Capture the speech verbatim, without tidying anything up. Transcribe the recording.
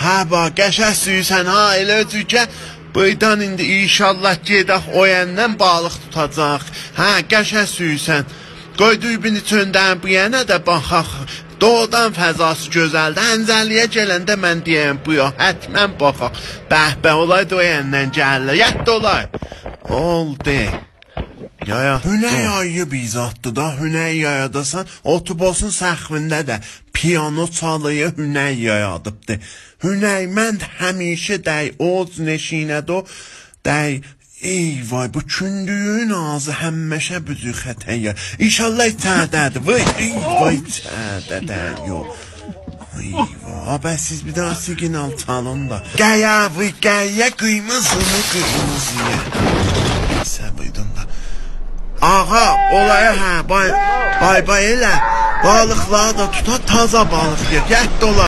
Hə, bax, qəşəng suyusən, ha, elə özükə. Buydan indi inşallah gedək o yəndən balıq tutacaq. Hə, qəşəng suyusən. Qoy düybün içindən bu yana da baxaq. Doğudan fəzası gözəldir. Əncəliyə gələndə mən deyəm bu ya, hətmən baxaq. Bəh-bəh olaydı o yəndən gəlirlər. Yət olay. Oldu. Yaya, hünər yayı bizatdır da, hünər yayadasan, otobüsün səxvində də piyano çalıya hünər yayadıbdır. Hünərmənd həmişə dəy, oz neşinədə o, dəy, ey vay, bu kündüyün ağzı həmməşə büzü xətəyə. İnşallah içədədir, vay, ey vay, içədədir, yox. Ay vay, bə siz bir daha signal çalın da. Qəyə, vay, qəyə, qıymızını qıymızıya. Səbəydin da. Ağa, olaya hə, bay, bay, bay elə, balıqları da tuta, taza balıq yer, yət dolar.